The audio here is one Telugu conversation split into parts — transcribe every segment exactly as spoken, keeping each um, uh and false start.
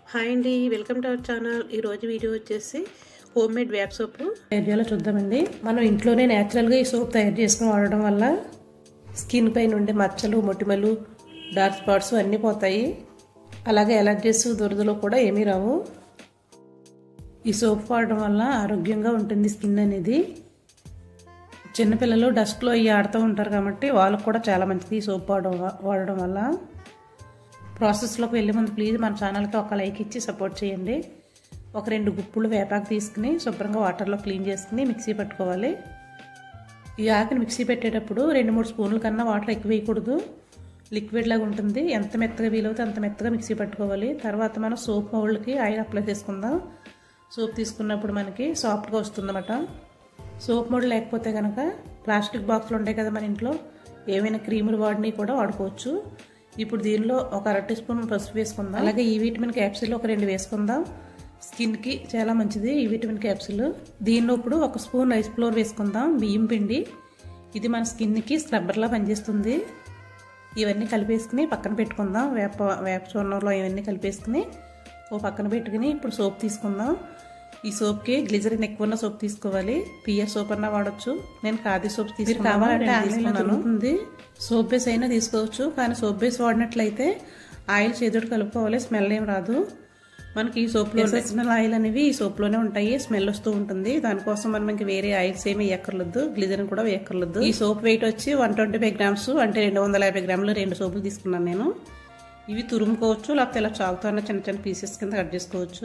హాయ్ అండి, వెల్కమ్ టు అవర్ ఛానల్. ఈరోజు వీడియో వచ్చేసి హోమ్ మేడ్ వేప్ సోప్ తయారు చేయాలో చూద్దామండి. మనం ఇంట్లోనే న్యాచురల్గా ఈ సోప్ తయారు చేసుకుని వాడడం వల్ల స్కిన్ పైన ఉండే మచ్చలు, మొటిమలు, డార్క్ స్పాట్స్ అన్నీ పోతాయి. అలాగే ఎలర్జీస్, దురదలు కూడా ఏమీ రావు. ఈ సోప్ వాడడం వల్ల ఆరోగ్యంగా ఉంటుంది స్కిన్ అనేది. చిన్నపిల్లలు డస్ట్లో అవి ఆడుతూ ఉంటారు కాబట్టి వాళ్ళకు కూడా చాలా మంచిది ఈ సోప్ వాడడం వాడడం వల్ల. ప్రాసెస్లోకి వెళ్ళే ముందు ప్లీజ్ మన ఛానల్కి ఒక లైక్ ఇచ్చి సపోర్ట్ చేయండి. ఒక రెండు గుప్పులు వేపాకు తీసుకుని శుభ్రంగా వాటర్లో క్లీన్ చేసుకుని మిక్సీ పట్టుకోవాలి. ఈ ఆకుని మిక్సీ పెట్టేటప్పుడు రెండు మూడు స్పూన్ల కన్నా వాటర్ ఎక్కువ వేయకూడదు, లిక్విడ్ లాగా ఉంటుంది. ఎంత మెత్తగా వీలవుతే అంత మెత్తగా మిక్సీ పట్టుకోవాలి. తర్వాత మనం సోప్ మౌల్డ్కి ఆయిల్ అప్లై చేసుకుందాం. సోప్ తీసుకున్నప్పుడు మనకి సాఫ్ట్గా వస్తుందన్నమాట. సోప్ మౌల్డ్ లేకపోతే కనుక ప్లాస్టిక్ బాక్సులు ఉంటాయి కదా మన ఇంట్లో, ఏమైనా క్రీములు వాడిని కూడా వాడుకోవచ్చు. ఇప్పుడు దీనిలో ఒక అర టీ స్పూన్ పసుపు వేసుకుందాం. అలాగే ఈ విటమిన్ క్యాప్సిల్ ఒక రెండు వేసుకుందాం. స్కిన్కి చాలా మంచిది ఈ విటమిన్ క్యాప్సిల్. దీనిలో ఇప్పుడు ఒక స్పూన్ రైస్ ఫ్లోర్ వేసుకుందాం, బియ్యం పిండి. ఇది మన స్కిన్కి స్క్రబ్బర్లా పనిచేస్తుంది. ఇవన్నీ కలిపేసుకుని పక్కన పెట్టుకుందాం. వేప వేప చూర్ణంలో ఇవన్నీ కలిపేసుకుని ఓ పక్కన పెట్టుకుని ఇప్పుడు సోప్ తీసుకుందాం. ఈ సోప్కి గ్లిజరిన్ ఎక్కువ ఉన్న సోప్ తీసుకోవాలి. పిఎస్ సోప్ అన్నా వాడచ్చు. నేను ఖాదీ సోప్ తీసుకుని కావాలంటే తీసుకున్నాను. సోప్ బేస్ అయినా తీసుకోవచ్చు, కానీ సోప్ బేస్ వాడినట్లయితే ఆయిల్ చేదుడు కలుపుకోవాలి, స్మెల్ ఏం రాదు. మనకి ఈ సోప్లో ఎసెన్షియల్ ఆయిల్ అనేవి ఈ సోప్లోనే ఉంటాయి, స్మెల్ వస్తూ ఉంటుంది. దానికోసం మనం ఇంక వేరే ఆయిల్స్ ఏమి వేయక్కర్లేదు, గ్లిజరిన్ కూడా వేయక్కర్లేదు. ఈ సోప్ వెయిట్ వచ్చి వన్ ట్వంటీ ఫైవ్ గ్రామ్స్ అంటే రెండు వందల యాభై గ్రాములు రెండు సోపులు తీసుకున్నాను నేను. ఇవి తురుముకోవచ్చు, లేకపోతే ఇలా చాకుతో అన్న చిన్న చిన్న పీసెస్ కింద కట్ చేసుకోవచ్చు.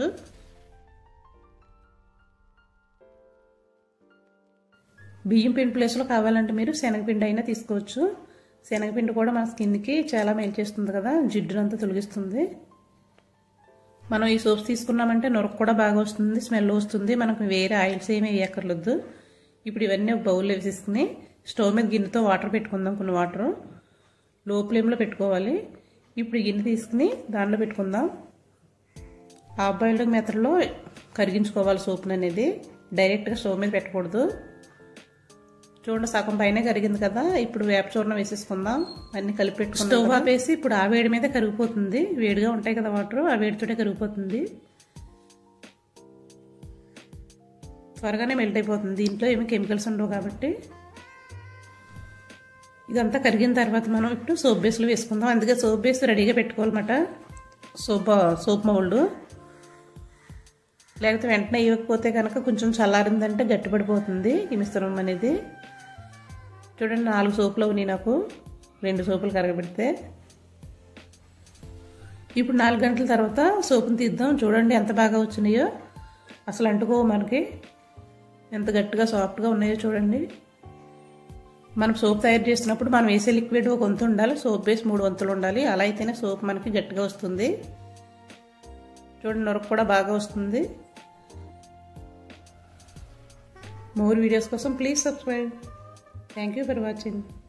బియ్యం పిండి ప్లేస్లో కావాలంటే మీరు శనగపిండి అయినా తీసుకోవచ్చు. శనగపిండి కూడా మన స్కిన్కి చాలా మేలు చేస్తుంది కదా, జిడ్డునంతా తొలగిస్తుంది. మనం ఈ సోప్స్ తీసుకున్నామంటే నొరకు కూడా బాగా వస్తుంది, స్మెల్ వస్తుంది. మనకు వేరే ఆయిల్స్ ఏమీ వేయక్కర్లేదు. ఇప్పుడు ఇవన్నీ ఒక బౌల్లో వేసేసుకుని స్టవ్ మీద గిన్నెతో వాటర్ పెట్టుకుందాం. కొన్ని వాటర్ లో ఫ్లేమ్లో పెట్టుకోవాలి. ఇప్పుడు గిన్నె తీసుకుని దానిలో పెట్టుకుందాం. హాఫ్ బాయిల్డ్ మెథడ్లో కరిగించుకోవాలి సోప్ని అనేది, డైరెక్ట్గా స్టవ్ మీద పెట్టకూడదు. చూడండి సగం పైన కరిగింది కదా. ఇప్పుడు వేప చూర్ణం వేసేసుకుందాం. అన్ని కలిపి పెట్టుకుందాం. స్టవ్ ఆపేసి ఇప్పుడు ఆ వేడి మీద కరిగిపోతుంది. వేడిగా ఉంటాయి కదా వాటర్, ఆ వేడితోటే కరిగిపోతుంది. త్వరగానే మెల్ట్ అయిపోతుంది. దీంట్లో ఏమి కెమికల్స్ ఉండవు కాబట్టి. ఇదంతా కరిగిన తర్వాత మనం ఇప్పుడు సోప్ బేస్లో వేసుకుందాం. అందుకే సోప్ బేస్ రెడీగా పెట్టుకోవాలన్నమాట. సోప్ సోప్ మౌల్డ్ లేకపోతే వెంటనే ఇవ్వకపోతే కనుక కొంచెం చల్లారిందంటే గట్టిపడిపోతుంది ఈ మిశ్రమం అనేది. చూడండి నాలుగు సోపులు ఉన్నాయి నాకు, రెండు సోపులు కరగబెడితే. ఇప్పుడు నాలుగు గంటల తర్వాత సోపుని తీద్దాం. చూడండి ఎంత బాగా వచ్చినాయో, అసలు అంటుకో మనకి, ఎంత గట్టిగా సాఫ్ట్గా ఉన్నాయో చూడండి. మనం సోప్ తయారు చేసినప్పుడు మనం వేసే లిక్విడ్ ఒక వంతు ఉండాలి, సోప్ బేస్ మూడు వంతులు ఉండాలి. అలా అయితేనే సోప్ మనకి గట్టిగా వస్తుంది. చూడండి నొరకు కూడా బాగా వస్తుంది. మోర్ వీడియోస్ కోసం please subscribe. Thank you for watching.